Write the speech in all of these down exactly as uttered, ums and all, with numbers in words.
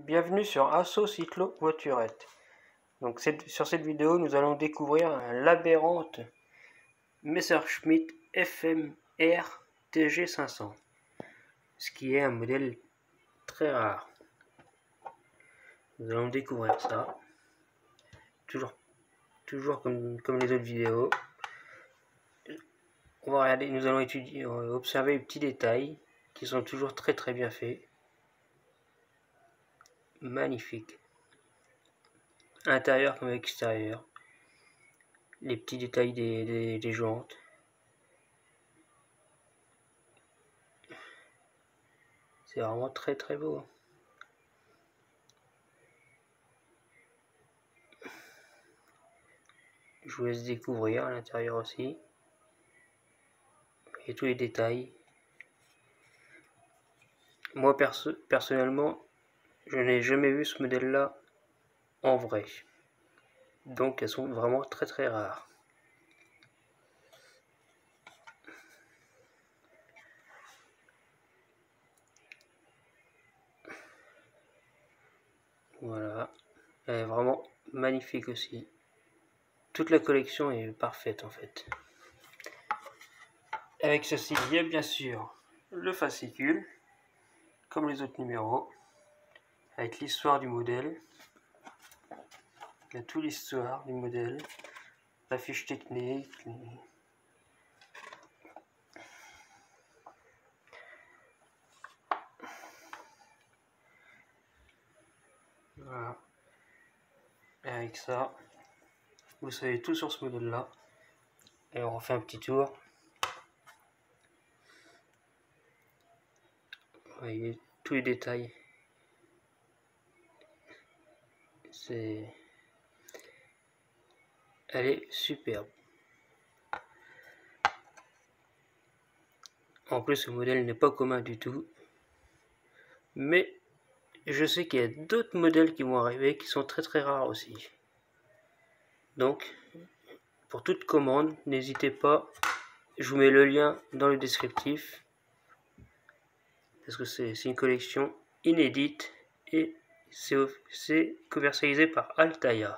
bienvenue sur Asso Cyclo Voiturette. Donc cette, sur cette vidéo, nous allons découvrir un l'aberrante Messerschmitt F M R T G cinq cents, ce qui est un modèle très rare. Nous allons découvrir ça, toujours, toujours comme, comme les autres vidéos. On va regarder, nous allons étudier, observer les petits détails qui sont toujours très très bien faits. Magnifique. Intérieur comme extérieur. Les petits détails des, des, des jantes. C'est vraiment très très beau. Je vous laisse découvrir à l'intérieur aussi. Et tous les détails. Moi perso personnellement, je n'ai jamais vu ce modèle là en vrai. Donc elles sont vraiment très très rares. Voilà. Elle est vraiment magnifique aussi. Toute la collection est parfaite en fait. Avec ceci, il y a bien sûr le fascicule, comme les autres numéros, avec l'histoire du modèle. Il y a toute l'histoire du modèle, la fiche technique. Les... Voilà. Et avec ça, vous savez tout sur ce modèle là. Et on refait un petit tour. Vous voyez tous les détails. C'est... Elle est superbe. En plus, ce modèle n'est pas commun du tout. Mais je sais qu'il y a d'autres modèles qui vont arriver qui sont très très rares aussi. Donc, pour toute commande, n'hésitez pas. Je vous mets le lien dans le descriptif. Parce que c'est une collection inédite et c'est commercialisé par Altaïa.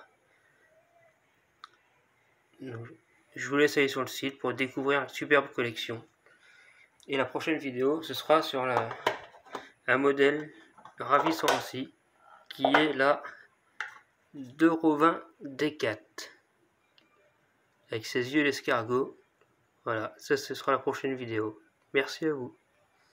Donc, je vous laisse aller sur le site pour découvrir une superbe collection. Et la prochaine vidéo, ce sera sur la, un modèle ravissant aussi, qui est la deux Euro vingt D quatre. Avec ses yeux d'escargot. Voilà, ça ce sera la prochaine vidéo. Merci à vous.